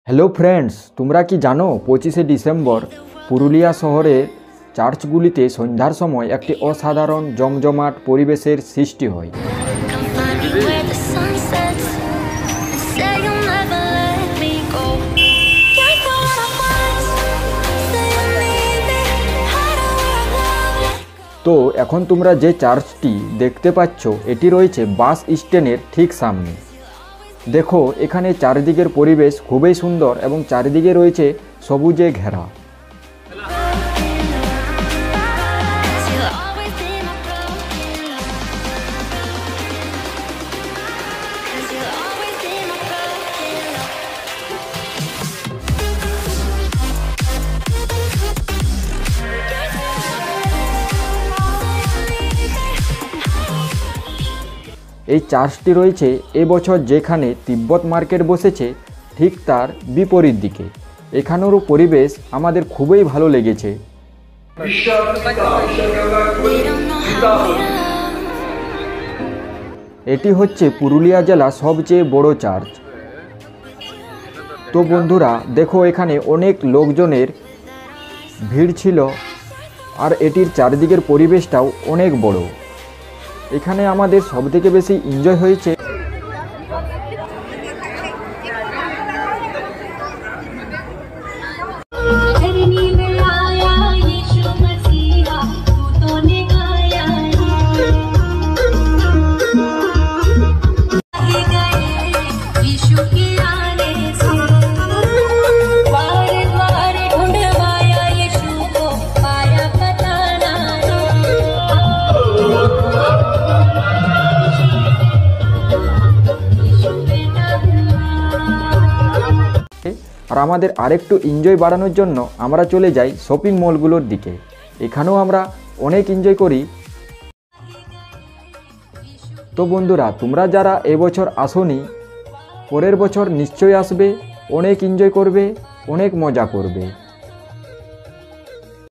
Hello friends, তোমরা কি জানো 25শে ডিসেম্বর পুরুলিয়া শহরের চার্চগুলিতে সন্ধ্যার সময় একটি অসাধারণ জমজমাট পরিবেশের সৃষ্টি হয়। তো এখন তোমরা যে চার্চটি দেখতে পাচ্ছ এটি রয়েছে বাস স্ট্যান্ডের ঠিক সামনে। দেখো এখানে চারিদিকের পরিবেশ খুবই সুন্দর এবং চারিদিকে রয়েছে সবুজে ঘেরা। এই চার্চটি রয়েছে এবছর যেখানে তিব্বত মার্কেট বসেছে ঠিক তার বিপরীত দিকে। এখানেরও পরিবেশ আমাদের খুবই ভালো লেগেছে। এটি হচ্ছে পুরুলিয়া জেলা সবচেয়ে বড় চার্চ। তো বন্ধুরা দেখো এখানে অনেক লোকজনের ভিড় ছিল আর এটির চারিদিকের পরিবেশটাও অনেক বড়। এখানে আমাদের সবথেকে বেশি এনজয় হয়েছে আর আমাদের আরেকটু এনজয় বাড়ানোর জন্য আমরা চলে যাই শপিং মলগুলোর দিকে। এখানেও আমরা অনেক এনজয় করি। তো বন্ধুরা তোমরা যারা এবছর আসোনি পরের বছর নিশ্চয়ই আসবে, অনেক এনজয় করবে, অনেক মজা করবে।